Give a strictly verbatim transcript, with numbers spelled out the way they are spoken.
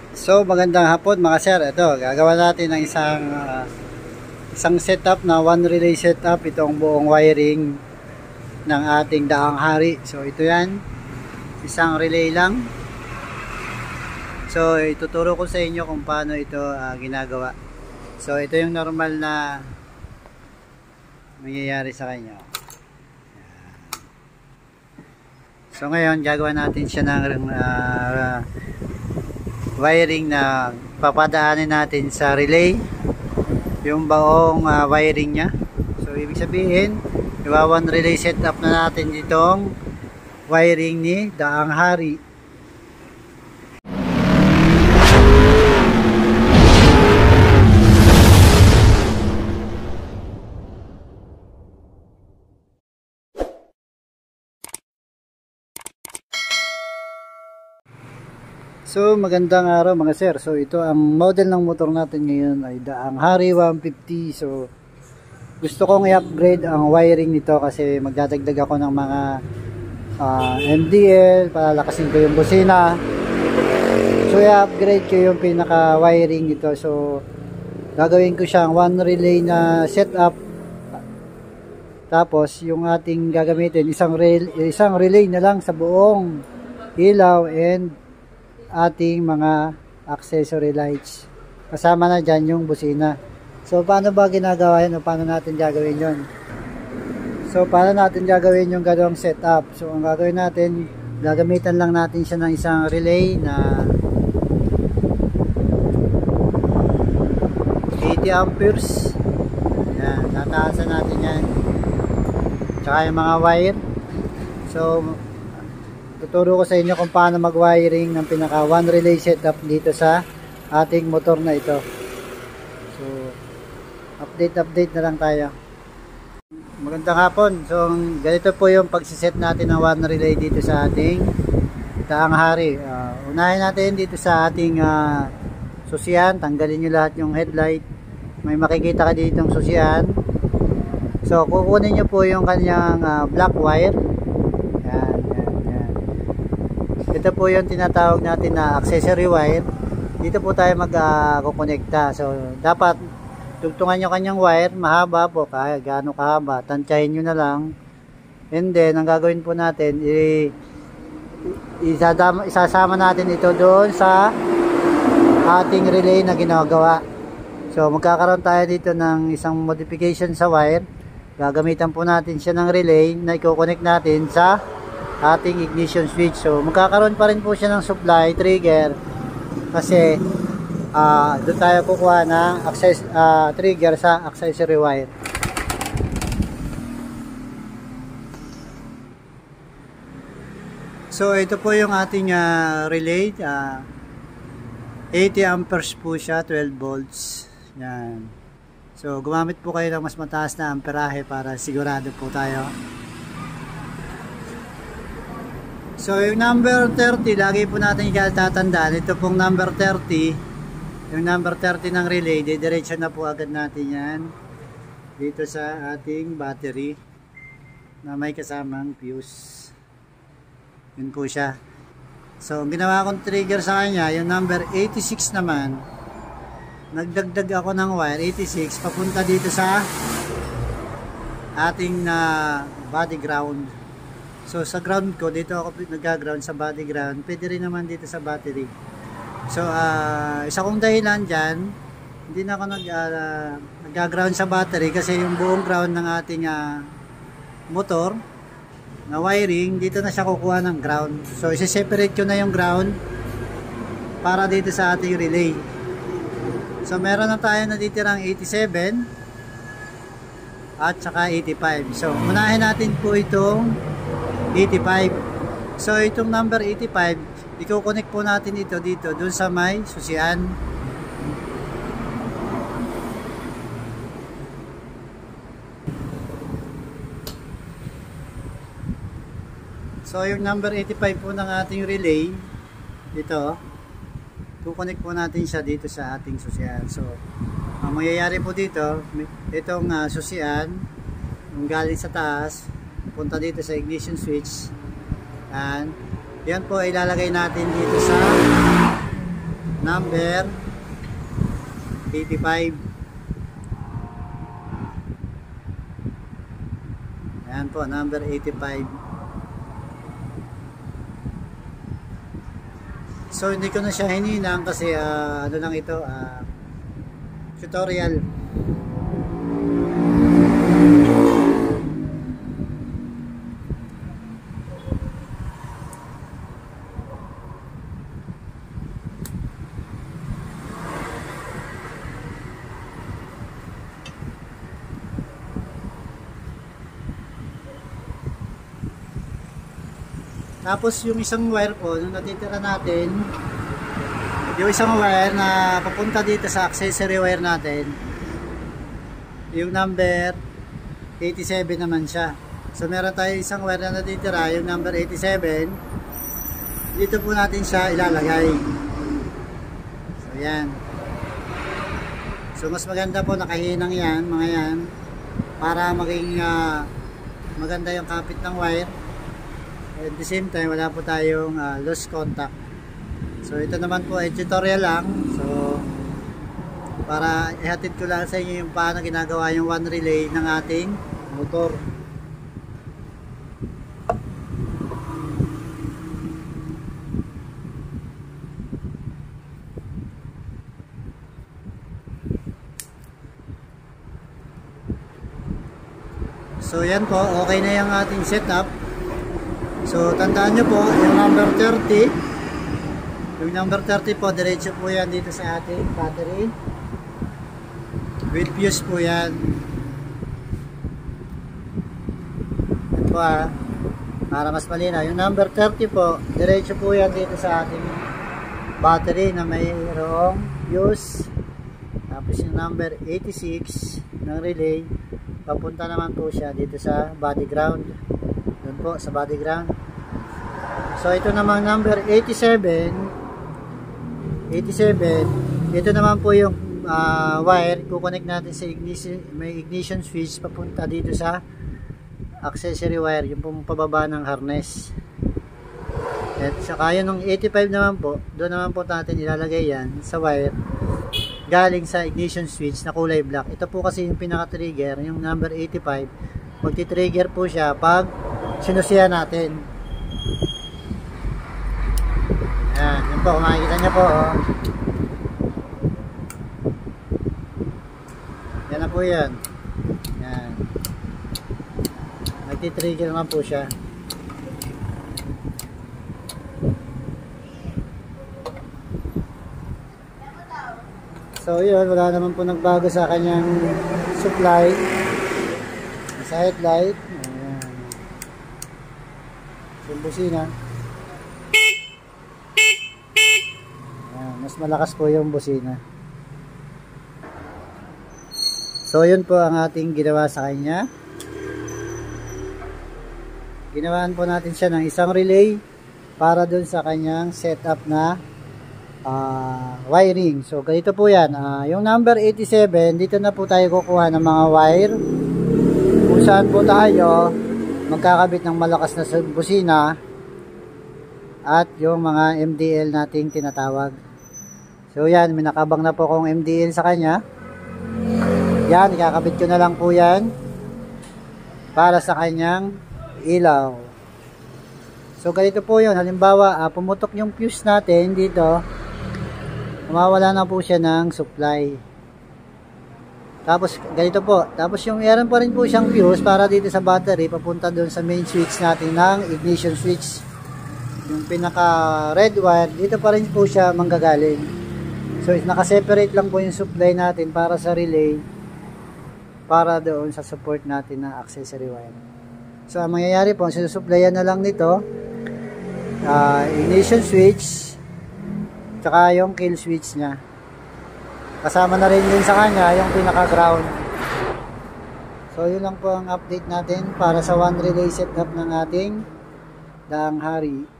So magandang hapon mga sir. Ito, gagawa natin ng isang uh, isang setup na one relay setup, itong buong wiring ng ating daang hari. So ito yan, isang relay lang. So ituturo ko sa inyo kung paano ito uh, ginagawa. So ito yung normal na mangyayari sa kanya. So ngayon gagawa natin siya ng uh, wiring na papadaanin natin sa relay, yung baong uh, wiring nya. So ibig sabihin, iwa one relay setup na natin ditong wiring ni daang hari. So magandang araw mga sir. So ito ang model ng motor natin ngayon ay daang hari one fifty. So gusto kong i-upgrade ang wiring nito kasi magdadagdag ako ng mga uh, M D L, palalakasin ko yung busina. So i-upgrade ko yung pinaka wiring nito. So gagawin ko siyang one relay na setup. Tapos yung ating gagamitin isang relay, isang relay na lang sa buong ilaw and ating mga accessory lights. Kasama na dyan yung busina. So paano ba ginagawa yan o paano natin gagawin yon? So paano natin gagawin yung ganong setup? So ang gagawin natin, gagamitan lang natin siya ng isang relay na eighty amperes. Yan, nataasan natin yan. Tsaka yung mga wire. So tuturo ko sa inyo kung paano mag-wiring ng pinaka one relay setup dito sa ating motor na ito. So update update na lang tayo. Magandang hapon. So ganito po yung pagsiset natin ng one relay dito sa ating daang hari. Uh, unahin natin dito sa ating uh, susian. Tanggalin nyo lahat yung headlight. May makikita ka dito yung susian. So kukunin nyo po yung kanyang uh, black wire. Ito po yung tinatawag natin na accessory wire. Dito po tayo mag-kukonekta. Uh, so, dapat tugtungan nyo kanyang wire. Mahaba po. Kaya gaano kahaba. Tansyahin nyo na lang. And then, ang gagawin po natin, isadama, isasama natin ito doon sa ating relay na ginagawa. So, magkakaroon tayo dito ng isang modification sa wire. Gagamitan po natin siya ng relay na i-connect natin sa ating ignition switch. So magkakaroon pa rin po siya ng supply trigger kasi uh, doon tayo kukuha ng access, uh, trigger sa accessory wire. So ito po yung ating uh, relay, uh, eighty amperes po siya, twelve volts. Yan. So gumamit po kayo ng mas mataas na amperahe para sigurado po tayo. So yung number thirty, lagi po natin tatandaan. Ito pong number thirty, yung number thirty ng relay, didiretso na po agad natin yan dito sa ating battery na may kasamang fuse. Yun po siya. So ang ginawa kong trigger sa kanya, yung number eighty-six naman, nagdagdag ako ng wire eighty-six papunta dito sa ating uh, body ground. So sa ground ko, dito ako nag-ground sa body ground, pwede rin naman dito sa battery. So uh, isa kong dahilan dyan, hindi na ako nag, uh, nag-ground sa battery kasi yung buong ground ng ating uh, motor na wiring, dito na siya kukuha ng ground. So isi-separate ko na yung ground para dito sa ating relay. So meron na tayo na dito ng eighty-seven at saka eighty-five. So unahin natin po itong eighty-five. So itong number eighty-five, i-connect po natin ito dito dun sa may susian. So yung number eighty-five po ng ating relay dito, i-connect po natin siya dito sa ating susian. So ang mangyayari po dito, itong uh, susian, yung galing sa taas punta dito sa ignition switch, and yan po ilalagay natin dito sa number eighty-five. Ayan po, number eighty-five. So hindi ko na siya hininang kasi uh, ano lang ito, uh, tutorial. Tapos yung isang wire po, nung natitira natin, yung isang wire na papunta dito sa accessory wire natin, yung number eighty-seven naman siya. So meron tayo isang wire na natitira, yung number eighty-seven, dito po natin siya ilalagay. So yan. So mas maganda po nakahinang yan, mga yan, para maging uh, maganda yung kapit ng wire. At the same time, wala po tayong uh, loose contact. So ito naman po ay tutorial lang. So para ihatid ko lang sa inyo yung paano ginagawa yung one relay ng ating motor. So yan po, okay na yung ating setup. So tandaan nyo po, yung number thirty, yung number thirty po, diretso po yan dito sa ating battery. With fuse po yan. Yan po ha, para mas malinaw. Yung number thirty po, diretso po yan dito sa ating battery na mayroong fuse. Tapos yung number eighty-six ng relay, papunta naman po siya dito sa body ground. Doon po sa body ground. So ito namang number eighty-seven, eighty-seven, ito naman po yung uh, wire, kukonect natin sa ignition, may ignition switch papunta dito sa accessory wire, yung pong pababa ng harness. At saka yun ng eighty-five naman po, doon naman po natin ilalagay yan sa wire galing sa ignition switch na kulay black. Ito po kasi yung pinaka trigger, yung number eighty-five, magti-trigger po siya pag sinusiya natin. Yan, yun po, makikita nyo po oh. Yan na po yan. Yan, magti-trigger naman po siya. So yun, wala naman po nagbago sa kanyang supply sa headlight. Ayan. Yung busina, ayan, mas malakas po yung busina. So yun po ang ating ginawa sa kanya. Ginawaan po natin siya ng isang relay para dun sa kanyang setup na Uh, wiring. So ganito po yan, uh, yung number eighty-seven, dito na po tayo kukuha ng mga wire kung saan po tayo magkakabit ng malakas na busina at yung mga M D L nating tinatawag. So yan, may nakabang na po akong M D L sa kanya. Yan, ikakabit ko na lang po yan para sa kanyang ilaw. So ganito po yun, halimbawa uh, pumutok yung fuse natin dito, mawawala na po siya ng supply. Tapos ganito po, tapos yung meron pa rin po siyang fuse para dito sa battery papunta doon sa main switch natin ng ignition switch. Yung pinaka red wire, dito pa rin po siya manggagaling. So naka-separate lang po yung supply natin para sa relay, para doon sa support natin na accessory wire. So ang mangyayari po, sinusupplyan na lang nito uh, ignition switch tsaka yung kill switch nya. Kasama na rin din sa kanya yung pinaka ground. So yun lang po ang update natin para sa one relay setup ng ating Dang Hari.